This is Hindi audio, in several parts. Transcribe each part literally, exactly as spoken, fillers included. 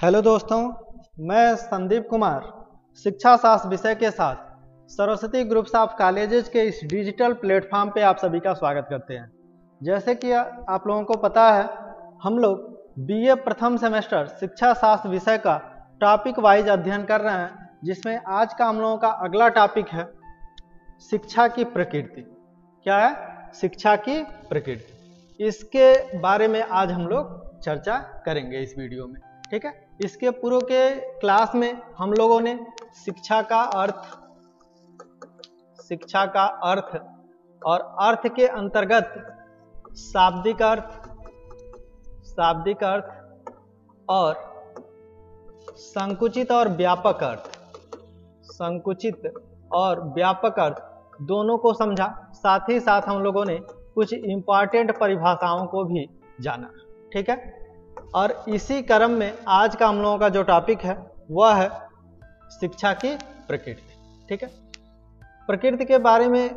हेलो दोस्तों, मैं संदीप कुमार शिक्षा शास्त्र विषय के साथ सरस्वती ग्रुप्स ऑफ कॉलेजेस के इस डिजिटल प्लेटफॉर्म पे आप सभी का स्वागत करते हैं। जैसे कि आप लोगों को पता है, हम लोग बीए प्रथम सेमेस्टर शिक्षा शास्त्र विषय का टॉपिक वाइज अध्ययन कर रहे हैं, जिसमें आज का हम लोगों का अगला टॉपिक है शिक्षा की प्रकृति। क्या है? शिक्षा की प्रकृति। इसके बारे में आज हम लोग चर्चा करेंगे इस वीडियो में। ठीक है, इसके पूर्व के क्लास में हम लोगों ने शिक्षा का अर्थ शिक्षा का अर्थ और अर्थ के अंतर्गत शाब्दिक अर्थ शाब्दिक अर्थ और संकुचित और व्यापक अर्थ संकुचित और व्यापक अर्थ दोनों को समझा। साथ ही साथ हम लोगों ने कुछ इंपॉर्टेंट परिभाषाओं को भी जाना। ठीक है, और इसी क्रम में आज का हम लोगों का जो टॉपिक है वह है शिक्षा की प्रकृति। ठीक है, प्रकृति के बारे में,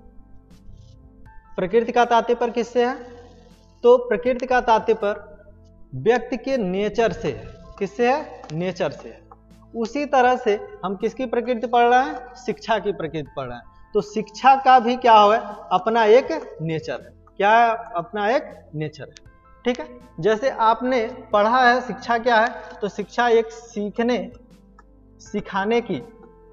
प्रकृति का तात्पर्य किससे है? तो प्रकृति का तात्पर्य व्यक्ति के नेचर से है। किससे है? नेचर से है। उसी तरह से हम किसकी प्रकृति पढ़ रहे हैं? शिक्षा की प्रकृति पढ़ रहे हैं। तो शिक्षा का भी क्या है? अपना एक नेचर है। क्या है? अपना एक नेचर है। ठीक है, जैसे आपने पढ़ा है शिक्षा क्या है, तो शिक्षा एक सीखने सिखाने की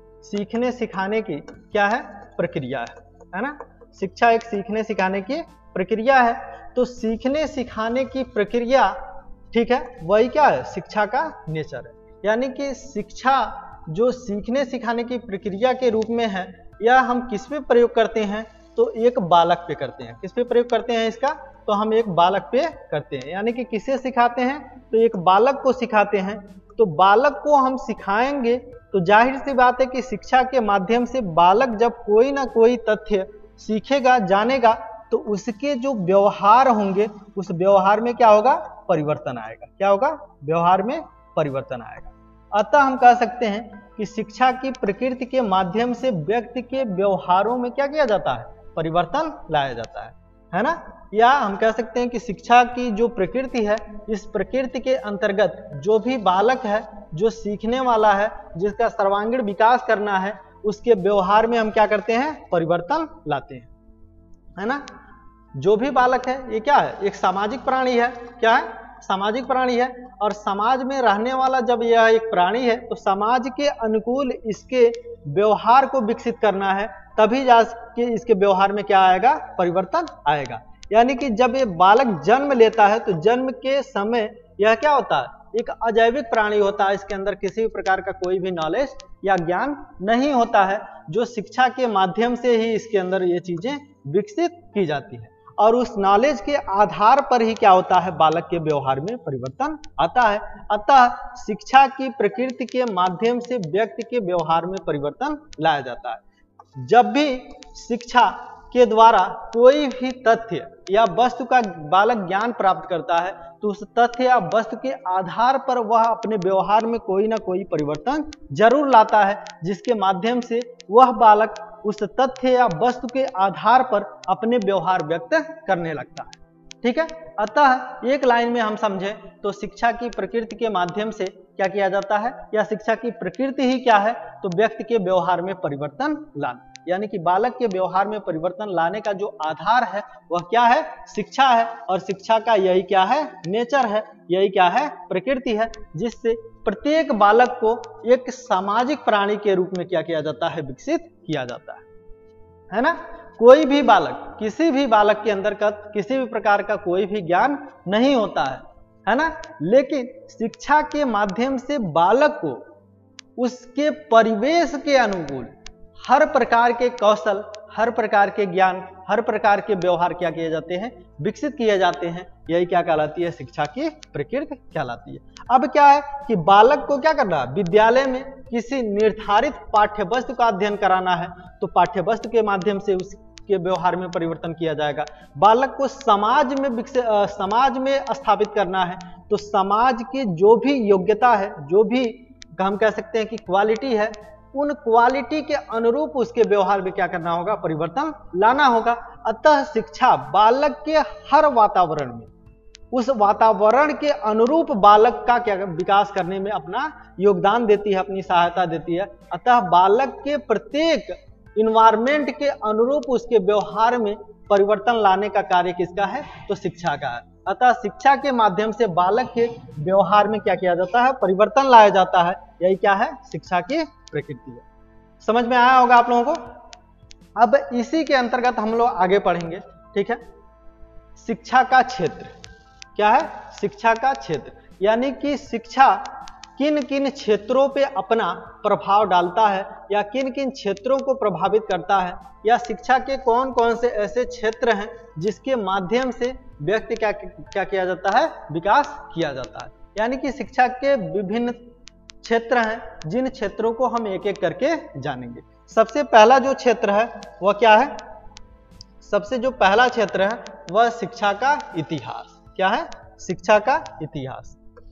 सीखने सिखाने की क्या है? प्रक्रिया है, है ना। शिक्षा एक सीखने सिखाने की प्रक्रिया है। तो सीखने सिखाने की प्रक्रिया, ठीक है, वही क्या है? शिक्षा का नेचर है। यानी कि शिक्षा जो सीखने सिखाने की प्रक्रिया के रूप में है, या हम किस पे प्रयोग करते हैं? तो एक बालक पे करते हैं। किस पे प्रयोग करते हैं इसका? तो हम एक बालक पे करते हैं। यानी कि किसे सिखाते हैं? तो एक बालक को सिखाते हैं। तो बालक को हम सिखाएंगे तो जाहिर सी बात है कि शिक्षा के माध्यम से बालक जब कोई ना कोई तथ्य सीखेगा, जानेगा, तो उसके जो व्यवहार होंगे उस व्यवहार में क्या होगा? परिवर्तन आएगा। क्या होगा? व्यवहार में परिवर्तन आएगा। अतः हम कह सकते हैं कि शिक्षा की प्रकृति के माध्यम से व्यक्ति के व्यवहारों में क्या किया जाता है? परिवर्तन लाया जाता है, है ना। या हम कह सकते हैं कि शिक्षा की जो प्रकृति है, इस प्रकृति के अंतर्गत जो भी बालक है, जो सीखने वाला है, जिसका सर्वांगीण विकास करना है, उसके व्यवहार में हम क्या करते हैं? परिवर्तन लाते हैं, है ना। जो भी बालक है ये क्या है? एक सामाजिक प्राणी है। क्या है? सामाजिक प्राणी है। और समाज में रहने वाला जब यह एक प्राणी है, तो समाज के अनुकूल इसके व्यवहार को विकसित करना है, तभी जाके इसके व्यवहार में क्या आएगा? परिवर्तन आएगा। यानी कि जब ये बालक जन्म लेता है, तो जन्म के समय यह क्या होता है? एक अजैविक प्राणी होता है। इसके अंदर किसी भी प्रकार का कोई भी नॉलेज या ज्ञान नहीं होता है, जो शिक्षा के माध्यम से ही इसके अंदर ये चीजें विकसित की जाती है। और उस नॉलेज के आधार पर ही क्या होता है? बालक के व्यवहार में परिवर्तन आता है। अतः शिक्षा की प्रकृति के माध्यम से व्यक्ति के व्यवहार में परिवर्तन लाया जाता है। जब भी शिक्षा के द्वारा कोई भी तथ्य या वस्तु का बालक ज्ञान प्राप्त करता है, तो उस तथ्य या वस्तु के आधार पर वह अपने व्यवहार में कोई ना कोई परिवर्तन जरूर लाता है, जिसके माध्यम से वह बालक उस तथ्य या वस्तु के आधार पर अपने व्यवहार व्यक्त करने लगता है। ठीक है, अतः एक लाइन में हम समझे तो शिक्षा की प्रकृति के माध्यम से क्या किया जाता है, या शिक्षा की प्रकृति ही क्या है? तो व्यक्ति के व्यवहार में परिवर्तन लाना। यानी कि बालक के व्यवहार में परिवर्तन लाने का जो आधार है वह क्या है? शिक्षा है। और शिक्षा का यही क्या है? नेचर है। यही क्या है? प्रकृति है, जिससे प्रत्येक बालक को एक सामाजिक प्राणी के रूप में क्या किया जाता है? विकसित किया जाता है, है ना। कोई भी बालक, किसी भी बालक के अंदर का किसी भी प्रकार का कोई भी ज्ञान नहीं होता है, है ना। लेकिन शिक्षा के माध्यम से बालक को उसके परिवेश के अनुकूल हर प्रकार के कौशल, हर प्रकार के ज्ञान, हर प्रकार के व्यवहार क्या किए जाते हैं? विकसित किए जाते हैं। यही क्या कहलाती है? शिक्षा की प्रकृति कहलाती है। अब क्या है कि बालक को क्या करना है? विद्यालय में किसी निर्धारित पाठ्य वस्तु का अध्ययन कराना है, तो पाठ्य वस्तु के माध्यम से उसके व्यवहार में परिवर्तन किया जाएगा। बालक को समाज में विकसित समाज में स्थापित करना है, तो समाज की जो भी योग्यता है, जो भी हम कह सकते हैं कि क्वालिटी है, उन क्वालिटी के अनुरूप उसके व्यवहार में क्या करना होगा? परिवर्तन लाना होगा। अतः शिक्षा बालक के हर वातावरण में उस वातावरण के अनुरूप बालक का क्या विकास करने में अपना योगदान देती है, अपनी सहायता देती है। अतः बालक के प्रत्येक इन्वायरमेंट के अनुरूप उसके व्यवहार में परिवर्तन लाने का कार्य किसका है? तो शिक्षा का है। अतः शिक्षा के माध्यम से बालक के व्यवहार में क्या किया जाता है? परिवर्तन लाया जाता है। यही क्या है? शिक्षा की प्रकृति है। समझ में आया होगा आप लोगों को। अब इसी के अंतर्गत हम लोग आगे पढ़ेंगे, ठीक है। शिक्षा का क्षेत्र क्या है? शिक्षा का क्षेत्र, यानी कि शिक्षा किन किन क्षेत्रों पे अपना प्रभाव डालता है या किन किन क्षेत्रों को प्रभावित करता है, या शिक्षा के कौन कौन से ऐसे क्षेत्र हैं जिसके माध्यम से व्यक्ति क्या क्या किया जाता है? विकास किया जाता है। यानी कि शिक्षा के विभिन्न क्षेत्र हैं, जिन क्षेत्रों को हम एक एक करके जानेंगे। सबसे पहला जो क्षेत्र है वह क्या है? सबसे जो पहला क्षेत्र है वह शिक्षा का इतिहास। क्या है? शिक्षा का इतिहास।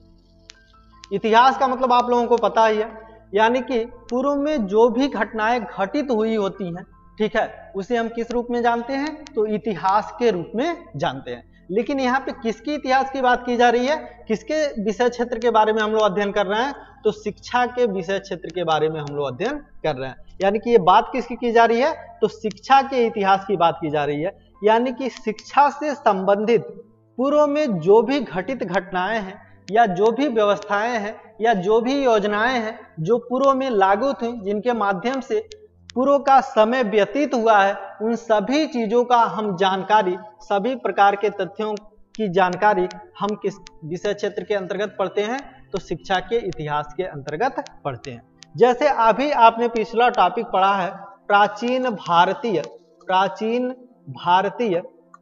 इतिहास का मतलब आप लोगों को पता ही है, यानी कि पूर्व में जो भी घटनाएं घटित हुई होती हैं, ठीक है, उसे हम किस रूप में जानते हैं? तो इतिहास के रूप में जानते हैं। लेकिन यहाँ पे किसकी इतिहास की बात की जा रही है? किसके विषय क्षेत्र के बारे में हम लोग अध्ययन कर रहे हैं? तो शिक्षा के विषय क्षेत्र के बारे में हम लोग अध्ययन कर रहे हैं। यानी कि ये बात किसकी की जा रही है? तो शिक्षा के इतिहास की बात की जा रही है। यानी कि शिक्षा से संबंधित पूर्व में जो भी घटित घटनाएं हैं या जो भी व्यवस्थाएं हैं या जो भी योजनाएं हैं जो पूर्व में लागू थी, जिनके माध्यम से पूर्व का समय व्यतीत हुआ है, उन सभी चीजों का हम जानकारी, सभी प्रकार के तथ्यों की जानकारी हम किस विषय क्षेत्र के अंतर्गत पढ़ते हैं? तो शिक्षा के इतिहास के अंतर्गत पढ़ते हैं। जैसे अभी आपने पिछला टॉपिक पढ़ा है प्राचीन भारतीय प्राचीन भारतीय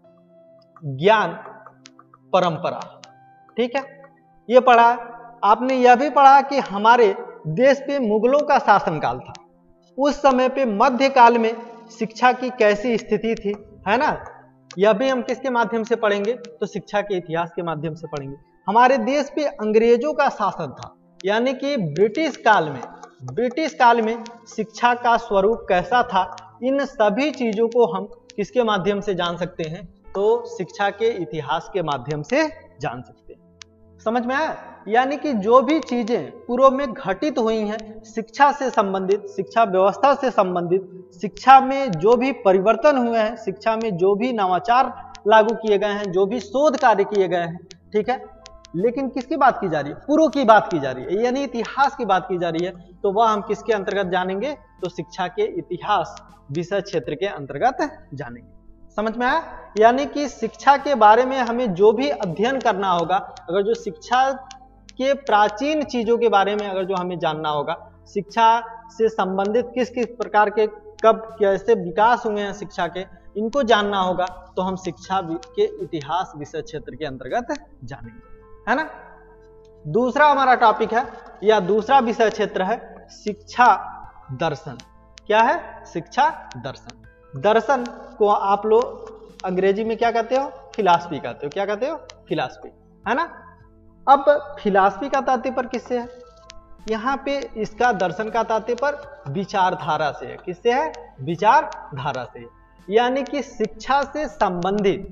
ज्ञान परंपरा, ठीक है, ये पढ़ा। आपने यह भी पढ़ा कि हमारे देश पे मुगलों का शासनकाल था, उस समय पे मध्यकाल में शिक्षा की कैसी स्थिति थी, है ना। यह भी हम किसके माध्यम से पढ़ेंगे? तो शिक्षा के इतिहास के माध्यम से पढ़ेंगे। हमारे देश पे अंग्रेजों का शासन था, यानी कि ब्रिटिश काल में ब्रिटिश काल में शिक्षा का स्वरूप कैसा था, इन सभी चीजों को हम किसके माध्यम से जान सकते हैं? तो शिक्षा के इतिहास के माध्यम से जान सकते हैं। समझ में आया? यानी कि जो भी चीजें पूर्व में घटित हुई हैं शिक्षा से संबंधित, शिक्षा व्यवस्था से संबंधित, शिक्षा में जो भी परिवर्तन हुए हैं, शिक्षा में जो भी नवाचार लागू किए गए हैं, जो भी शोध कार्य किए गए हैं, ठीक है, लेकिन किसकी बात की जा रही है? पूर्व की बात की जा रही है, यानी इतिहास की बात की जा रही है। तो वह हम किसके अंतर्गत जानेंगे? तो शिक्षा के इतिहास विषय क्षेत्र के अंतर्गत जानेंगे। समझ में आया? यानी कि शिक्षा के बारे में हमें जो भी अध्ययन करना होगा, अगर जो शिक्षा के प्राचीन चीजों के बारे में अगर जो हमें जानना होगा, शिक्षा से संबंधित किस किस प्रकार के कब कैसे विकास हुए हैं शिक्षा के, इनको जानना होगा, तो हम शिक्षा के इतिहास विषय क्षेत्र के अंतर्गत जानेंगे, है ना। दूसरा हमारा टॉपिक है या दूसरा विषय क्षेत्र है शिक्षा दर्शन। क्या है? शिक्षा दर्शन। दर्शन को आप लोग अंग्रेजी में क्या कहते हो? फिलॉसफी कहते हो। क्या कहते हो? फिलॉसफी, है ना। अब फिलॉसफी का तात्पर्य किससे है? यहाँ पे इसका दर्शन का तात्पर्य विचारधारा से है। किससे है? विचारधारा से। यानी कि शिक्षा से संबंधित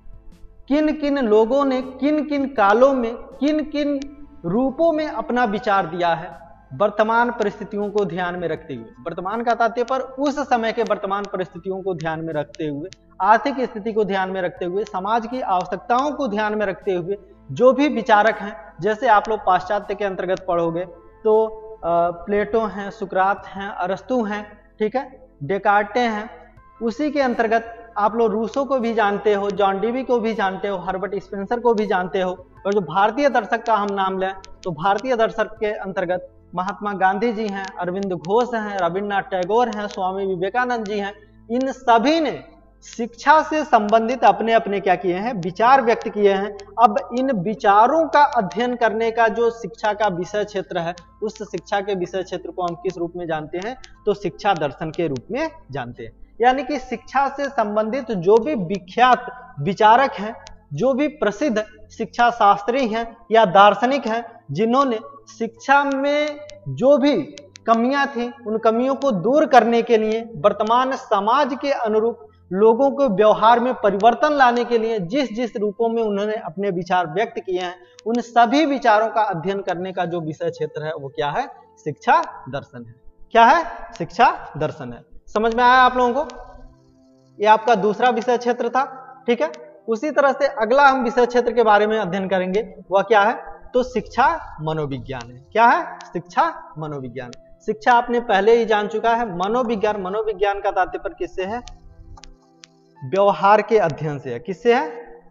किन किन लोगों ने किन किन कालों में किन किन रूपों में अपना विचार दिया है, वर्तमान परिस्थितियों को ध्यान में रखते हुए। वर्तमान का तात्पर्य उस समय के वर्तमान परिस्थितियों को ध्यान में रखते हुए, आर्थिक स्थिति को ध्यान में रखते हुए, समाज की आवश्यकताओं को ध्यान में रखते हुए जो भी विचारक हैं, जैसे आप लोग पाश्चात्य के अंतर्गत पढ़ोगे तो प्लेटो हैं, सुकरात हैं, अरस्तु हैं, ठीक है, डेकार्टे हैं। उसी के अंतर्गत आप लोग रूसो को भी जानते हो, जॉन डीवी को भी जानते हो, हर्बर्ट स्पेंसर को भी जानते हो। और जो भारतीय दर्शक का हम नाम लें तो भारतीय दर्शक के अंतर्गत महात्मा गांधी जी हैं, अरविंद घोष हैं, रविन्द्रनाथ टैगोर हैं, स्वामी विवेकानंद जी हैं। इन सभी ने शिक्षा से संबंधित अपने अपने क्या किए हैं? विचार व्यक्त किए हैं। अब इन विचारों का अध्ययन करने का जो शिक्षा का विषय क्षेत्र है, उस शिक्षा के विषय क्षेत्र को हम किस रूप में जानते हैं? तो शिक्षा दर्शन के रूप में जानते हैं। यानी कि शिक्षा से संबंधित जो भी विख्यात विचारक हैं, जो भी प्रसिद्ध शिक्षा शास्त्री हैं या दार्शनिक हैं, जिन्होंने शिक्षा में जो भी कमियां थी, उन कमियों को दूर करने के लिए वर्तमान समाज के अनुरूप लोगों को व्यवहार में परिवर्तन लाने के लिए जिस जिस रूपों में उन्होंने अपने विचार व्यक्त किए हैं, उन सभी विचारों का अध्ययन करने का जो विषय क्षेत्र है वो क्या है? शिक्षा दर्शन है। क्या है? शिक्षा दर्शन है। समझ में आया आप लोगों को? ये आपका दूसरा विषय क्षेत्र था, ठीक है। उसी तरह से अगला हम विषय क्षेत्र के बारे में अध्ययन करेंगे, वह क्या है? तो शिक्षा मनोविज्ञान है। क्या है? शिक्षा मनोविज्ञान। शिक्षा आपने पहले ही जान चुका है। मनोविज्ञान, मनोविज्ञान का तात्पर्य किससे है? व्यवहार के अध्ययन से है। किससे है?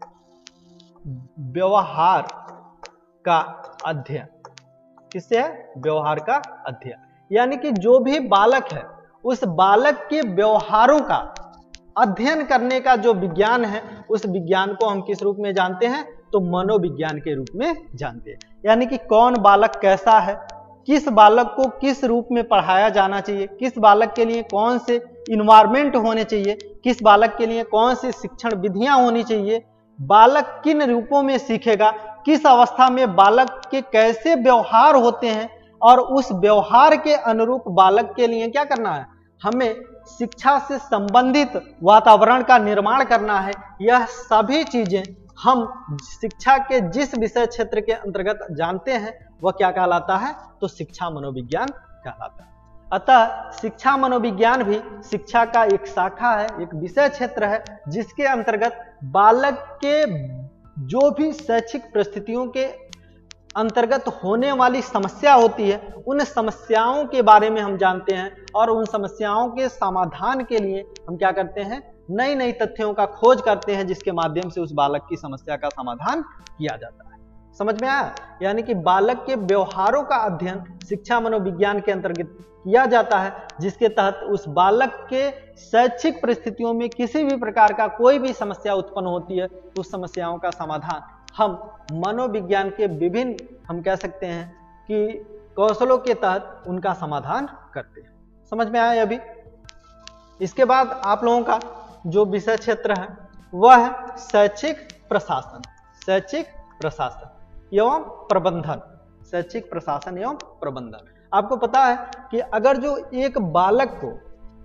व्यवहार का अध्ययन। किससे है? व्यवहार का अध्ययन। यानी कि जो भी बालक है उस बालक के व्यवहारों का अध्ययन करने का जो विज्ञान है, उस विज्ञान को हम किस रूप में जानते हैं? तो मनोविज्ञान के रूप में जानते हैं। यानी कि कौन बालक कैसा है, किस बालक को किस रूप में पढ़ाया जाना चाहिए, किस बालक के लिए कौन से इन्वायरमेंट होने चाहिए, किस बालक के लिए कौन सी शिक्षण विधियां होनी चाहिए, बालक किन रूपों में सीखेगा, किस अवस्था में बालक के कैसे व्यवहार होते हैं, और उस व्यवहार के अनुरूप बालक के लिए क्या करना है? हमें शिक्षा से संबंधित वातावरण का निर्माण करना है। यह सभी चीजें हम शिक्षा के जिस विषय क्षेत्र के अंतर्गत जानते हैं वह क्या कहलाता है? तो शिक्षा मनोविज्ञान कहलाता है। अतः शिक्षा मनोविज्ञान भी शिक्षा का एक शाखा है, एक विषय क्षेत्र है, जिसके अंतर्गत बालक के जो भी शैक्षिक परिस्थितियों के अंतर्गत होने वाली समस्या होती है, उन समस्याओं के बारे में हम जानते हैं, और उन समस्याओं के समाधान के लिए हम क्या करते हैं? नई नई तथ्यों का खोज करते हैं, जिसके माध्यम से उस बालक की समस्या का समाधान किया जाता है। समझ में आया? यानी कि बालक के व्यवहारों का अध्ययन शिक्षा मनोविज्ञान के अंतर्गत किया जाता है, जिसके तहत उस बालक के शैक्षिक परिस्थितियों में किसी भी प्रकार का कोई भी समस्या उत्पन्न होती है, उस समस्याओं का समाधान हम मनोविज्ञान के विभिन्न, हम कह सकते हैं कि कौशलों के तहत उनका समाधान करते हैं। समझ में आया अभी? इसके बाद आप लोगों का जो विषय क्षेत्र है वह है शैक्षिक प्रशासन। शैक्षिक प्रशासन एवं प्रबंधन। शैक्षिक प्रशासन एवं प्रबंधन। आपको पता है कि अगर जो एक बालक को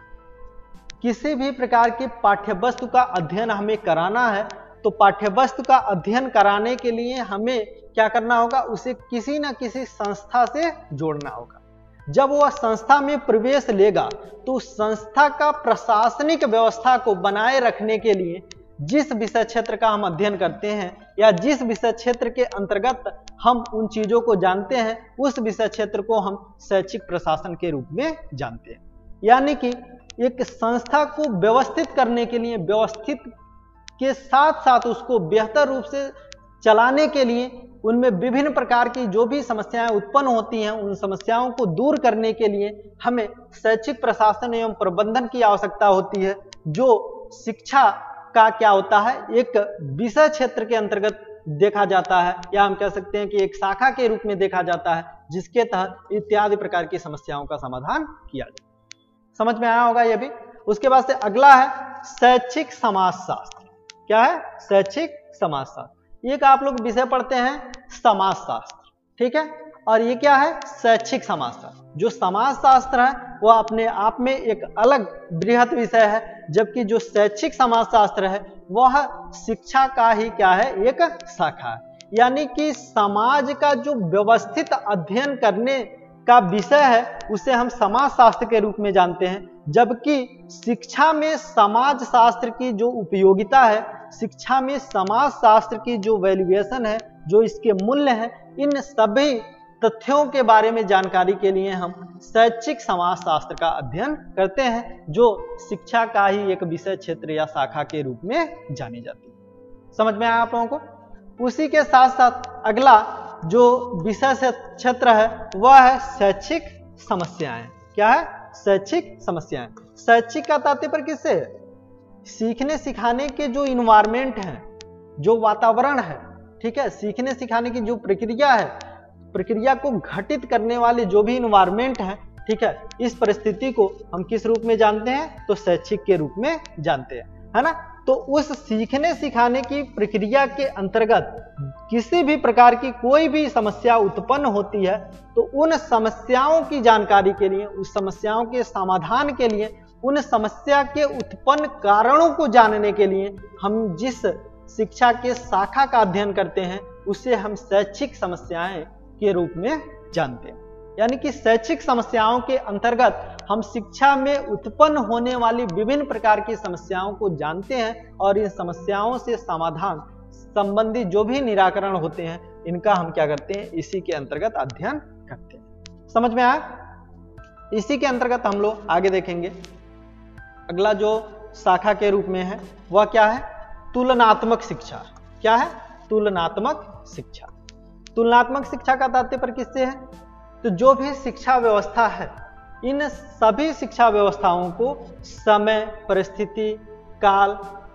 किसी भी प्रकार की पाठ्यवस्तु का अध्ययन हमें कराना है, तो पाठ्यवस्तु का अध्ययन कराने के लिए हमें क्या करना होगा? उसे किसी न किसी संस्था से जोड़ना होगा। जब वह संस्था में प्रवेश लेगा तो उस संस्था का प्रशासनिक व्यवस्था को बनाए रखने के लिए जिस विषय क्षेत्र का हम अध्ययन करते हैं, या जिस विषय क्षेत्र के अंतर्गत हम उन चीजों को जानते हैं, उस विषय क्षेत्र को हम शैक्षिक प्रशासन के रूप में जानते हैं। यानी कि एक संस्था को व्यवस्थित करने के लिए, व्यवस्थित के साथ साथ उसको बेहतर रूप से चलाने के लिए, उनमें विभिन्न प्रकार की जो भी समस्याएं उत्पन्न होती हैं, उन समस्याओं को दूर करने के लिए हमें शैक्षिक प्रशासन एवं प्रबंधन की आवश्यकता होती है, जो शिक्षा का क्या होता है? एक विषय क्षेत्र के अंतर्गत देखा जाता है, या हम कह सकते हैं कि एक शाखा के रूप में देखा जाता है, जिसके तहत इत्यादि प्रकार की समस्याओं का समाधान किया जाए। समझ में आया होगा ये भी? उसके बाद से अगला है शैक्षिक समाजशास्त्र। क्या है? शैक्षिक समाजशास्त्र। एक आप लोग विषय पढ़ते हैं समाजशास्त्र, ठीक है, और ये क्या है? शैक्षिक समाजशास्त्र। जो समाजशास्त्र है वह अपने आप में एक अलग बृहत विषय है, जबकि जो शैक्षिक समाजशास्त्र है वह शिक्षा का ही क्या है? एक शाखा है। यानी कि समाज का जो व्यवस्थित अध्ययन करने का विषय है उसे हम समाजशास्त्र के रूप में जानते हैं, जबकि शिक्षा में समाज शास्त्र की जो उपयोगिता है, शिक्षा में समाज शास्त्र की जो वैल्यूएशन है, जो इसके मूल्य है, इन सभी तथ्यों के बारे में जानकारी के लिए हम शैक्षिक समाजशास्त्र का अध्ययन करते हैं, जो शिक्षा का ही एक विषय क्षेत्र या शाखा के रूप में जानी जाती है। समझ में आया आप लोगों को? उसी के साथ साथ अगला जो विषय क्षेत्र है वह है शैक्षिक समस्याएं। क्या है? शैक्षिक समस्याएं। शैक्षिक का तात्पर्य किससे है? सीखने सिखाने के जो इन्वायरमेंट है, जो वातावरण है, ठीक है, सीखने सिखाने की जो प्रक्रिया है, प्रक्रिया को घटित करने वाले जो भी इन्वायरमेंट है, ठीक है, इस परिस्थिति को हम किस रूप में जानते हैं? तो शैक्षिक के रूप में जानते हैं, है ना। तो उस सीखने सिखाने की प्रक्रिया के अंतर्गत किसी भी प्रकार की कोई भी समस्या उत्पन्न होती है, तो उन समस्याओं की जानकारी के लिए, उस समस्याओं के समाधान के लिए उन समस्या के उत्पन्न कारणों को जानने के लिए हम जिस शिक्षा के शाखा का अध्ययन करते हैं उसे हम शैक्षिक समस्याएं के रूप में जानते हैं। यानी कि शैक्षिक समस्याओं के अंतर्गत हम शिक्षा में उत्पन्न होने वाली विभिन्न प्रकार की समस्याओं को जानते हैं और इन समस्याओं से समाधान संबंधी जो भी निराकरण होते हैं इनका हम क्या करते हैं, इसी के अंतर्गत अध्ययन करते हैं। समझ में आया? इसी के अंतर्गत हम लोग आगे देखेंगे। अगला जो शाखा के रूप में है वह क्या है, तुलनात्मक शिक्षा। क्या है? तुलनात्मक शिक्षा। तुलनात्मक शिक्षा का तात्पर्य किससे है? तो जो भी शिक्षा व्यवस्था है इन सभी शिक्षा व्यवस्थाओं को समय, परिस्थिति, काल,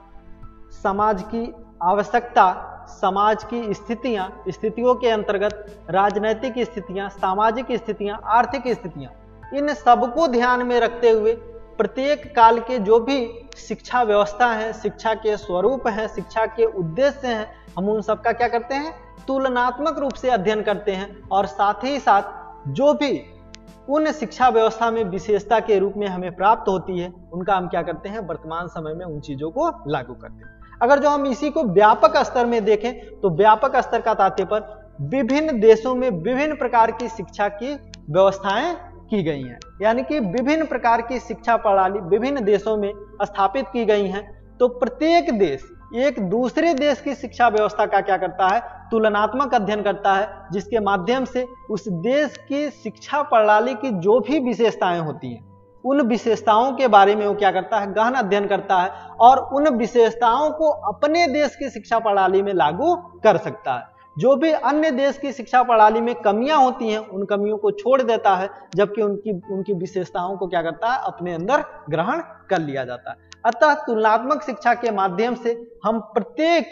समाज की आवश्यकता, समाज की स्थितियां, स्थितियों के अंतर्गत राजनैतिक स्थितियां, सामाजिक स्थितियां, आर्थिक स्थितियां, इन सबको ध्यान में रखते हुए प्रत्येक काल के जो भी शिक्षा व्यवस्था है, शिक्षा के स्वरूप हैं, शिक्षा के उद्देश्य हैं, हम उन सबका क्या करते हैं, तुलनात्मक रूप से अध्ययन करते हैं। और साथ ही साथ जो भी उन शिक्षा व्यवस्था में विशेषता के रूप में हमें प्राप्त होती है उनका हम क्या करते हैं, वर्तमान समय में उन चीजों को लागू करते हैं। अगर जो हम इसी को व्यापक स्तर में देखें तो व्यापक स्तर का तात्पर्य विभिन्न देशों में विभिन्न प्रकार की शिक्षा की व्यवस्थाएं की गई हैं। यानी कि विभिन्न प्रकार की शिक्षा प्रणाली विभिन्न देशों में स्थापित की गई हैं। तो प्रत्येक देश एक दूसरे देश की शिक्षा व्यवस्था का क्या करता है, तुलनात्मक अध्ययन करता है, जिसके माध्यम से उस देश की शिक्षा प्रणाली की जो भी विशेषताएं होती हैं उन विशेषताओं के बारे में वो क्या करता है, गहन अध्ययन करता है और उन विशेषताओं को अपने देश की शिक्षा प्रणाली में लागू कर सकता है। जो भी अन्य देश की शिक्षा प्रणाली में कमियां होती हैं उन कमियों को छोड़ देता है, जबकि उनकी उनकी विशेषताओं को क्या करता है, अपने अंदर ग्रहण कर लिया जाता है। अतः तुलनात्मक शिक्षा के माध्यम से हम प्रत्येक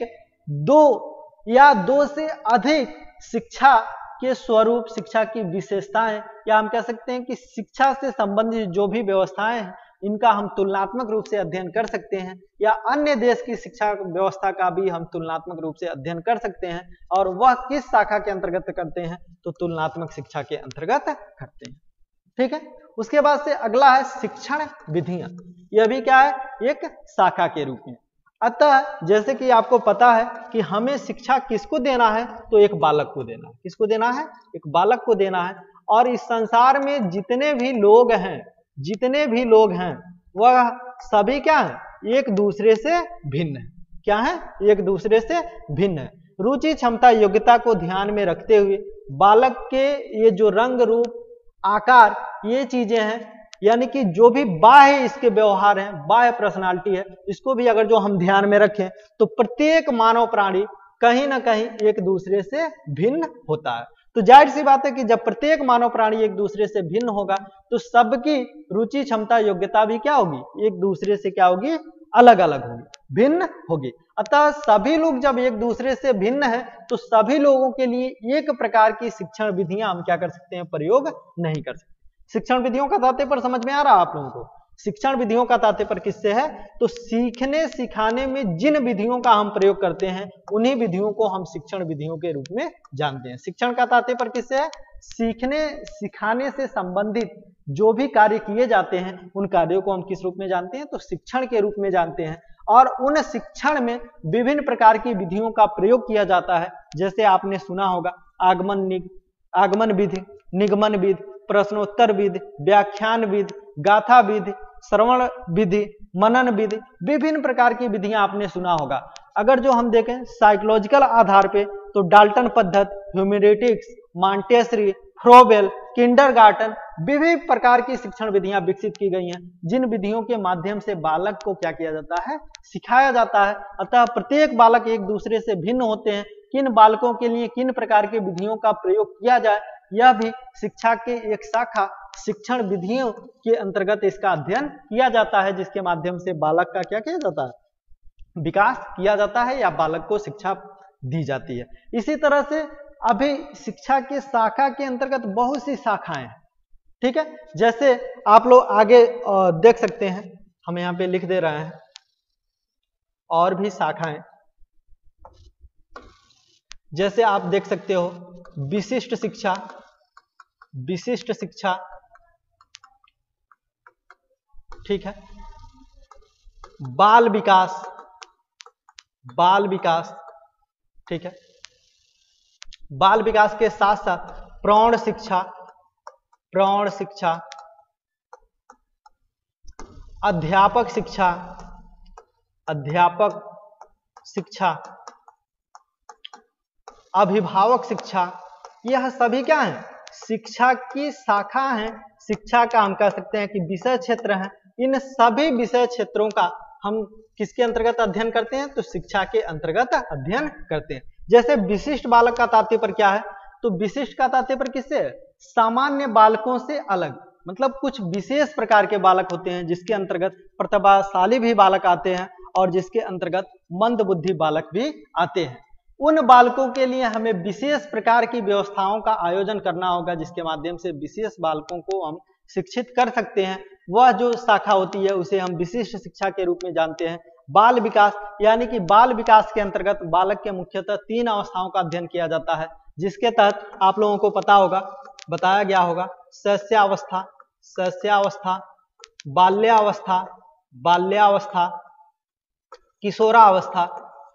दो या दो से अधिक शिक्षा के स्वरूप, शिक्षा की विशेषताएं, या हम कह सकते हैं कि शिक्षा से संबंधित जो भी व्यवस्थाएं हैं इनका हम तुलनात्मक रूप से अध्ययन कर सकते हैं, या अन्य देश की शिक्षा व्यवस्था का भी हम तुलनात्मक रूप से अध्ययन कर सकते हैं। और वह किस शाखा के अंतर्गत करते हैं, तो तुलनात्मक शिक्षा के अंतर्गत करते हैं। ठीक है। उसके बाद से अगला है शिक्षण विधियां। यह भी क्या है, एक शाखा के रूप में। अतः जैसे कि आपको पता है कि हमें शिक्षा किसको देना है, तो एक बालक को देना है। किसको देना है, एक बालक को देना है। और इस संसार में जितने भी लोग हैं जितने भी लोग हैं वह सभी क्या है, एक दूसरे से भिन्न है। क्या है, एक दूसरे से भिन्न है। रुचि, क्षमता, योग्यता को ध्यान में रखते हुए बालक के ये जो रंग, रूप, आकार, ये चीजें हैं, यानी कि जो भी बाह्य इसके व्यवहार हैं, बाह्य पर्सनालिटी है, इसको भी अगर जो हम ध्यान में रखें तो प्रत्येक मानव प्राणी कहीं ना कहीं एक दूसरे से भिन्न होता है। तो जाहिर सी बात है कि जब प्रत्येक मानव प्राणी एक दूसरे से भिन्न होगा तो सबकी रुचि, क्षमता, योग्यता भी क्या होगी, एक दूसरे से क्या होगी, अलग अलग होगी, भिन्न होगी। अतः सभी लोग जब एक दूसरे से भिन्न है तो सभी लोगों के लिए एक प्रकार की शिक्षण विधियां हम क्या कर सकते हैं, प्रयोग नहीं कर सकते। शिक्षण विधियों का तात्पर्य समझ में आ रहा है आप लोगों को? शिक्षण विधियों का तात्पर्य किससे है, तो सीखने सिखाने में जिन विधियों का हम प्रयोग करते हैं उन्हीं विधियों को हम शिक्षण विधियों के रूप में जानते हैं। शिक्षण का तात्पर्य किससे है, सीखने सिखाने से संबंधित जो भी कार्य किए जाते हैं उन कार्यों को हम किस रूप में जानते हैं, तो शिक्षण के रूप में जानते हैं। और उन शिक्षण में विभिन्न प्रकार की विधियों का प्रयोग किया जाता है। जैसे आपने सुना होगा आगमन निग आगमन विधि, निगमन विधि, प्रश्नोत्तर विधि, व्याख्यान विधि, गाथा विधि, श्रवण विधि, मनन विधि, विभिन्न प्रकार की विधियां आपने सुना होगा। अगर जो हम देखें साइकोलॉजिकल आधार पे तो डाल्टन पद्धति, ह्यूमेरेटिक्स, मॉन्टेसरी, फ्रोबेल, किंडरगार्टन, विभिन्न प्रकार की शिक्षण विधियां विकसित की गई हैं, जिन विधियों के माध्यम से बालक को क्या किया जाता है, सिखाया जाता है। अतः प्रत्येक बालक एक दूसरे से भिन्न होते हैं। किन बालकों के लिए किन प्रकार की विधियों का प्रयोग किया जाए, यह भी शिक्षा के एक शाखा शिक्षण विधियों के अंतर्गत इसका अध्ययन किया जाता है, जिसके माध्यम से बालक का क्या किया जाता है, विकास किया जाता है या बालक को शिक्षा दी जाती है। इसी तरह से अभी शिक्षा के शाखा के अंतर्गत बहुत सी शाखाएं हैं। ठीक है, जैसे आप लोग आगे देख सकते हैं, हम यहाँ पे लिख दे रहे हैं और भी शाखाएं। जैसे आप देख सकते हो विशिष्ट शिक्षा, विशिष्ट शिक्षा, ठीक है। बाल विकास, बाल विकास, ठीक है। बाल विकास के साथ साथ प्रौढ़ शिक्षा, प्रौढ़ शिक्षा, अध्यापक शिक्षा, अध्यापक शिक्षा, अभिभावक शिक्षा, यह सभी क्या है? शिक्षा की शाखा है। शिक्षा का हम कह सकते हैं कि विषय क्षेत्र है। इन सभी विषय क्षेत्रों का हम किसके अंतर्गत अध्ययन करते हैं? तो शिक्षा के अंतर्गत अध्ययन करते हैं। जैसे विशिष्ट बालक का तात्पर्य क्या है? तो विशिष्ट का तात्पर्य किससे है? सामान्य बालकों से अलग, मतलब कुछ विशेष प्रकार के बालक होते हैं जिसके अंतर्गत प्रतिभाशाली भी बालक आते हैं और जिसके अंतर्गत मंदबुद्धि बालक भी आते हैं। उन बालकों के लिए हमें विशेष प्रकार की व्यवस्थाओं का आयोजन करना होगा जिसके माध्यम से विशेष बालकों को हम शिक्षित कर सकते हैं। वह जो शाखा होती है उसे हम विशिष्ट शिक्षा के रूप में जानते हैं। बाल विकास, यानी कि बाल विकास के अंतर्गत बालक के मुख्यतः तीन अवस्थाओं का अध्ययन किया जाता है, जिसके तहत आप लोगों को पता होगा, बताया गया होगा, शैशवावस्था, शैशवावस्था, बाल्यावस्था, बाल्यावस्था, किशोरावस्था।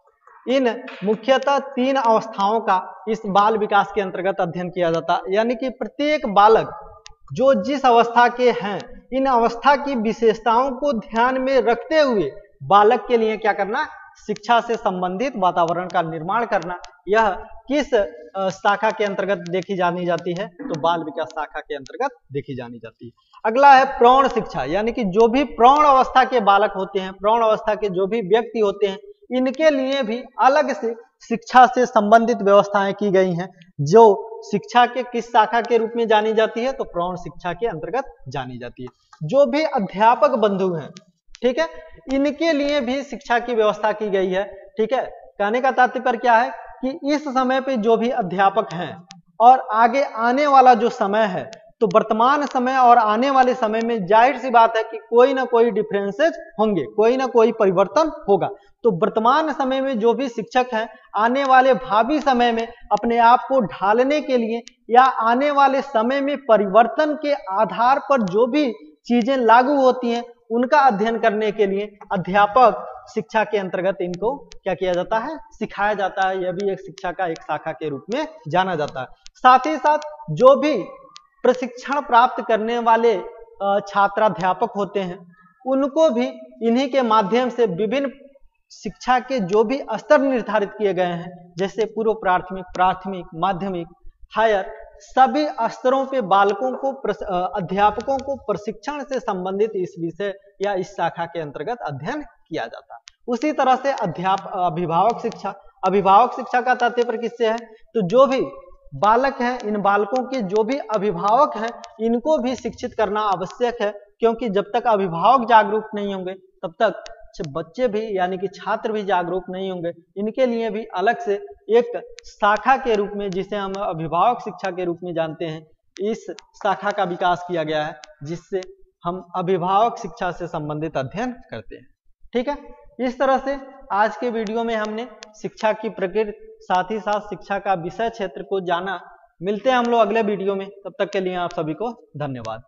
इन मुख्यतः तीन अवस्थाओं का इस बाल विकास के अंतर्गत अध्ययन किया जाता है। यानी कि प्रत्येक बालक जो जिस अवस्था के हैं, इन अवस्था की विशेषताओं को ध्यान में रखते हुए बालक के लिए क्या करना? शिक्षा से संबंधित वातावरण का निर्माण करना। यह किस शाखा के अंतर्गत देखी जानी जाती है? तो बाल विकास शाखा के अंतर्गत देखी जानी जाती है। अगला है प्रौढ़ शिक्षा, यानी कि जो भी प्रौढ़ अवस्था के बालक होते हैं, प्रौढ़ अवस्था के जो भी व्यक्ति होते हैं, इनके लिए भी अलग से शिक्षा से संबंधित व्यवस्थाएं की गई हैं, जो शिक्षा के किस शाखा के रूप में जानी जाती है? तो प्रौढ़ शिक्षा के अंतर्गत जानी जाती है। जो भी अध्यापक बंधु हैं, ठीक है, इनके लिए भी शिक्षा की व्यवस्था की गई है। ठीक है, कहने का तात्पर्य क्या है कि इस समय पे जो भी अध्यापक हैं और आगे आने वाला जो समय है, तो वर्तमान समय और आने वाले समय में जाहिर सी बात है कि कोई ना कोई डिफरेंसेस होंगे, कोई ना कोई परिवर्तन होगा। तो वर्तमान समय में जो भी शिक्षक हैं, आने वाले भावी समय में अपने आप को ढालने के लिए या आने वाले समय में परिवर्तन के आधार पर जो भी चीजें लागू होती हैं, उनका अध्ययन करने के लिए अध्यापक शिक्षा के अंतर्गत इनको क्या किया जाता है? सिखाया जाता है। यह भी एक शिक्षा का एक शाखा के रूप में जाना जाता है। साथ ही साथ जो भी प्रशिक्षण प्राप्त करने वाले छात्राध्यापक होते हैं, उनको भी इन्हीं के माध्यम से विभिन्न शिक्षा के जो भी स्तर निर्धारित किए गए हैं, जैसे पूर्व प्राथमिक, प्राथमिक, माध्यमिक, हायर, सभी स्तरों पे बालकों को, अध्यापकों को प्रशिक्षण से संबंधित इस विषय या इस शाखा के अंतर्गत अध्ययन किया जाता है। उसी तरह से अध्यापक अभिभावक शिक्षा, अभिभावक शिक्षा का तात्पर्य किससे है? तो जो भी बालक हैं, इन बालकों के जो भी अभिभावक हैं, इनको भी शिक्षित करना आवश्यक है, क्योंकि जब तक अभिभावक जागरूक नहीं होंगे तब तक बच्चे भी यानी कि छात्र भी जागरूक नहीं होंगे। इनके लिए भी अलग से एक शाखा के रूप में, जिसे हम अभिभावक शिक्षा के रूप में जानते हैं, इस शाखा का विकास किया गया है, जिससे हम अभिभावक शिक्षा से संबंधित अध्ययन करते हैं। ठीक है, इस तरह से आज के वीडियो में हमने शिक्षा की प्रकृति, साथ ही साथ शिक्षा का विषय क्षेत्र को जाना। मिलते हैं हम लोग अगले वीडियो में, तब तक के लिए आप सभी को धन्यवाद।